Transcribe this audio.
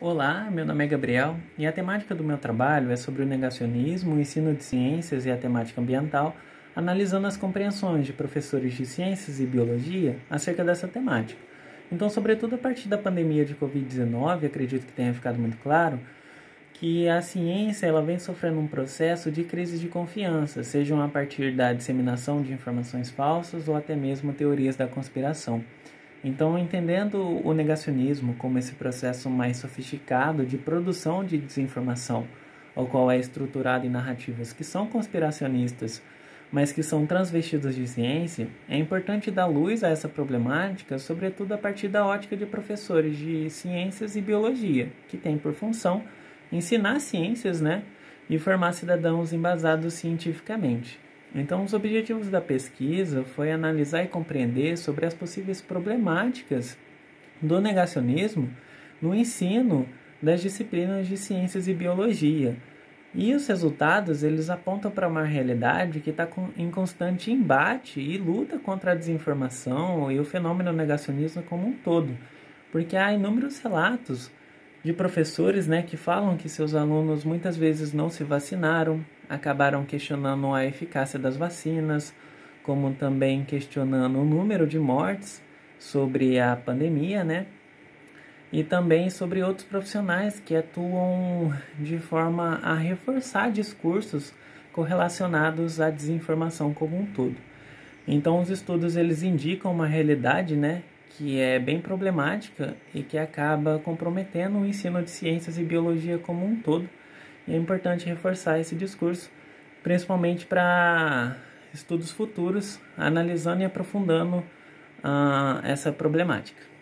Olá, meu nome é Gabriel e a temática do meu trabalho é sobre o negacionismo, o ensino de ciências e a temática ambiental, analisando as compreensões de professores de ciências e biologia acerca dessa temática. Então, sobretudo a partir da pandemia de Covid-19, acredito que tenha ficado muito claro que a ciência ela vem sofrendo um processo de crise de confiança, sejam a partir da disseminação de informações falsas ou até mesmo teorias da conspiração. Então, entendendo o negacionismo como esse processo mais sofisticado de produção de desinformação, o qual é estruturado em narrativas que são conspiracionistas, mas que são transvestidas de ciência, é importante dar luz a essa problemática, sobretudo a partir da ótica de professores de ciências e biologia, que têm por função ensinar ciências, e formar cidadãos embasados cientificamente. Então, os objetivos da pesquisa foi analisar e compreender sobre as possíveis problemáticas do negacionismo no ensino das disciplinas de ciências e biologia. E os resultados eles apontam para uma realidade que está em constante embate e luta contra a desinformação e o fenômeno negacionismo como um todo, porque há inúmeros relatos de professores que falam que seus alunos muitas vezes não se vacinaram, acabaram questionando a eficácia das vacinas, como também questionando o número de mortes sobre a pandemia, e também sobre outros profissionais que atuam de forma a reforçar discursos correlacionados à desinformação como um todo. Então, os estudos eles indicam uma realidade, que é bem problemática e que acaba comprometendo o ensino de ciências e biologia como um todo. E é importante reforçar esse discurso, principalmente para estudos futuros, analisando e aprofundando essa problemática.